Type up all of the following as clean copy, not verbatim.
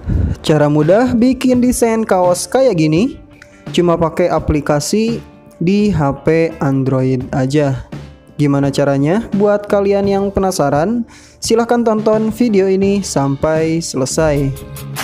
Cara mudah bikin desain kaos kayak gini cuma pakai aplikasi di HP Android aja. Gimana caranya? Buat kalian yang penasaran, silahkan tonton video ini sampai selesai.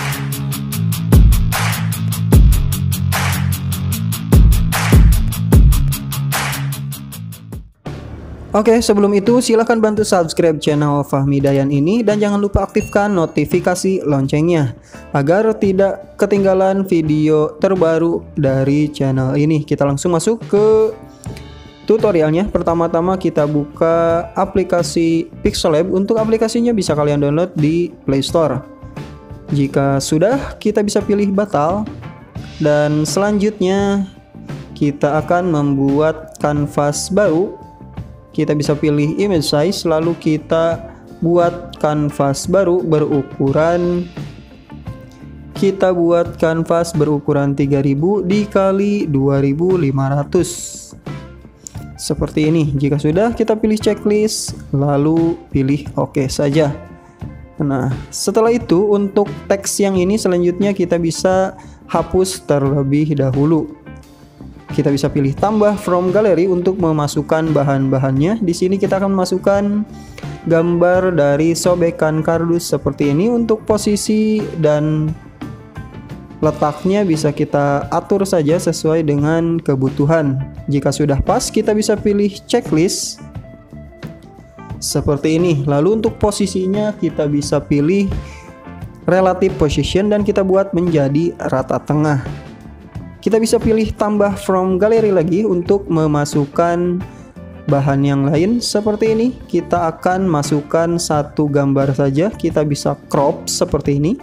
Oke, sebelum itu silahkan bantu subscribe channel Fahmi Dayan ini dan jangan lupa aktifkan notifikasi loncengnya agar tidak ketinggalan video terbaru dari channel ini. Kita langsung masuk ke tutorialnya. Pertama-tama kita buka aplikasi Pixellab. Untuk aplikasinya bisa kalian download di Play Store. Jika sudah, kita bisa pilih batal dan selanjutnya kita akan membuat kanvas baru. Kita bisa pilih image size, lalu kita buat kanvas baru berukuran, kita buat kanvas berukuran 3000 dikali 2500 seperti ini. Jika sudah, kita pilih checklist lalu pilih OK saja. Nah, setelah itu untuk teks yang ini selanjutnya kita bisa hapus terlebih dahulu. Kita bisa pilih tambah from gallery untuk memasukkan bahan-bahannya. Di sini kita akan memasukkan gambar dari sobekan kardus seperti ini. Untuk posisi dan letaknya bisa kita atur saja sesuai dengan kebutuhan. Jika sudah pas, kita bisa pilih checklist seperti ini. Lalu untuk posisinya kita bisa pilih relative position dan kita buat menjadi rata tengah. Kita bisa pilih tambah from gallery lagi untuk memasukkan bahan yang lain seperti ini. Kita akan masukkan satu gambar saja. Kita bisa crop seperti ini.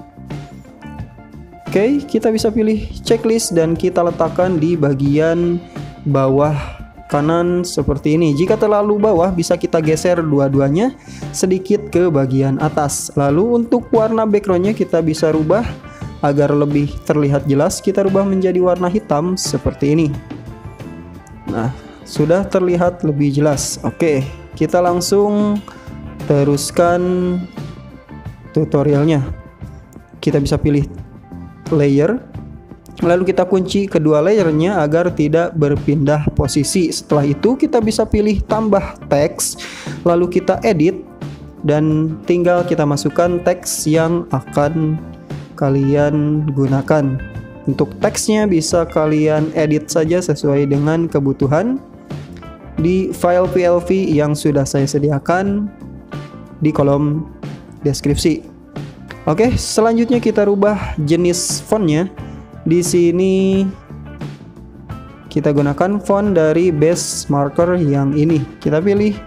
Oke, kita bisa pilih checklist dan kita letakkan di bagian bawah kanan seperti ini. Jika terlalu bawah bisa kita geser dua-duanya sedikit ke bagian atas. Lalu untuk warna backgroundnya kita bisa rubah agar lebih terlihat jelas. Kita rubah menjadi warna hitam seperti ini. Nah, sudah terlihat lebih jelas. Oke, kita langsung teruskan tutorialnya. Kita bisa pilih layer, lalu kita kunci kedua layernya agar tidak berpindah posisi. Setelah itu kita bisa pilih tambah teks, lalu kita edit dan tinggal kita masukkan teks yang akan kalian gunakan. Untuk teksnya bisa kalian edit saja sesuai dengan kebutuhan di file PLV yang sudah saya sediakan di kolom deskripsi. Oke, selanjutnya kita rubah jenis fontnya. Di sini kita gunakan font dari base marker yang ini. Kita pilih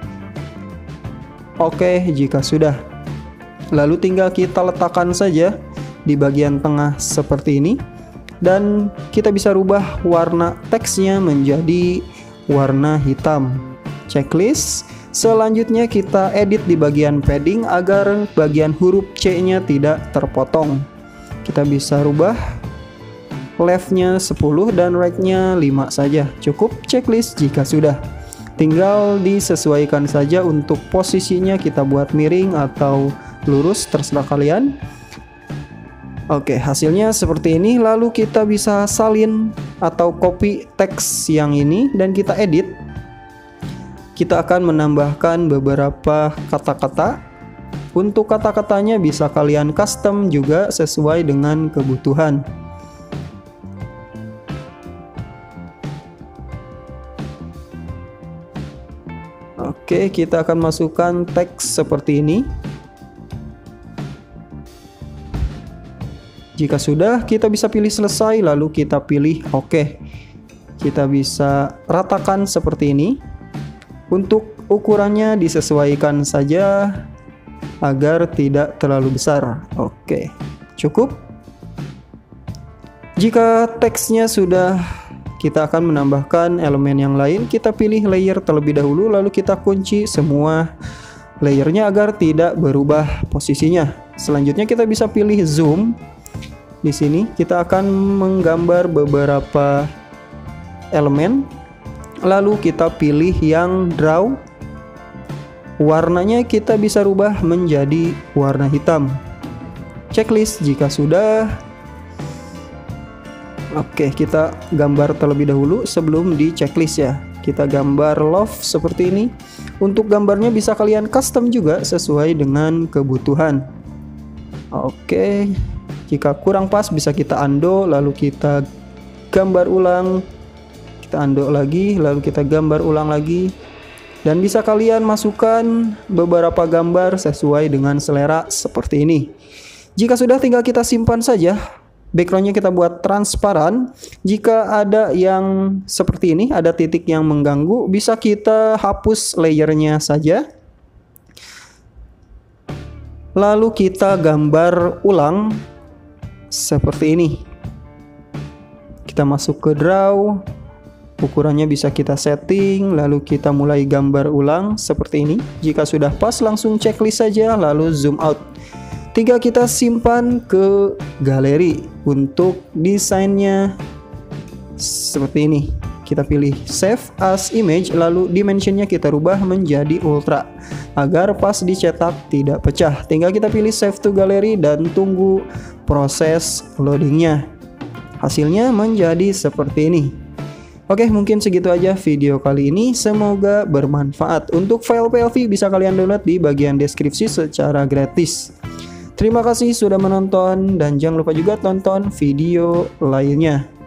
OK jika sudah. Lalu tinggal kita letakkan saja di bagian tengah seperti ini dan kita bisa rubah warna teksnya menjadi warna hitam. Checklist. Selanjutnya kita edit di bagian padding agar bagian huruf C-nya tidak terpotong. Kita bisa rubah left-nya 10 dan right-nya 5 saja. Cukup checklist jika sudah. Tinggal disesuaikan saja untuk posisinya, kita buat miring atau lurus terserah kalian. Oke, hasilnya seperti ini. Lalu kita bisa salin atau copy teks yang ini dan kita edit. Kita akan menambahkan beberapa kata-kata. Untuk kata-katanya bisa kalian custom juga sesuai dengan kebutuhan. Oke, kita akan masukkan teks seperti ini. Jika sudah, kita bisa pilih selesai, lalu kita pilih OK. Kita bisa ratakan seperti ini. Untuk ukurannya disesuaikan saja agar tidak terlalu besar. Oke, cukup. Jika teksnya sudah, kita akan menambahkan elemen yang lain. Kita pilih layer terlebih dahulu, lalu kita kunci semua layernya agar tidak berubah posisinya. Selanjutnya kita bisa pilih zoom. Di sini kita akan menggambar beberapa elemen, lalu kita pilih yang draw. Warnanya kita bisa rubah menjadi warna hitam. checklist jika sudah. Oke, kita gambar terlebih dahulu sebelum di checklist ya. Kita gambar love seperti ini. Untuk gambarnya bisa kalian custom juga sesuai dengan kebutuhan. Oke, jika kurang pas bisa kita undo, lalu kita gambar ulang. Kita undo lagi, lalu kita gambar ulang lagi. Dan bisa kalian masukkan beberapa gambar sesuai dengan selera seperti ini. Jika sudah, tinggal kita simpan saja. Backgroundnya kita buat transparan. Jika ada yang seperti ini, ada titik yang mengganggu, bisa kita hapus layernya saja. Lalu kita gambar ulang seperti ini. Kita masuk ke draw, ukurannya bisa kita setting, lalu kita mulai gambar ulang seperti ini. Jika sudah pas, langsung checklist saja, lalu zoom out. Tinggal kita simpan ke galeri. Untuk desainnya seperti ini, kita pilih save as image, lalu dimensionnya kita rubah menjadi ultra agar pas dicetak tidak pecah. Tinggal kita pilih save to gallery dan tunggu proses loadingnya. Hasilnya menjadi seperti ini. Oke, mungkin segitu aja video kali ini, semoga bermanfaat. Untuk file PLV bisa kalian download di bagian deskripsi secara gratis. Terima kasih sudah menonton dan jangan lupa juga tonton video lainnya.